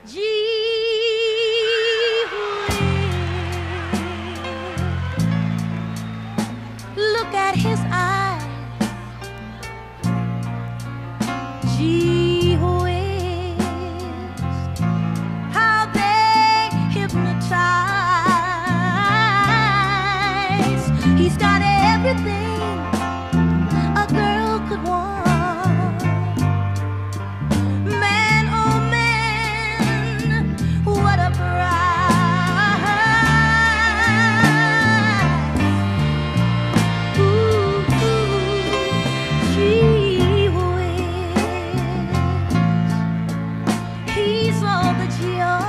Gee whiz, look at his eyes. Gee whiz, how they hypnotize. He's got everything a girl could want. Man, oh man, what a prize. Ooh, gee whiz, he's all that you're.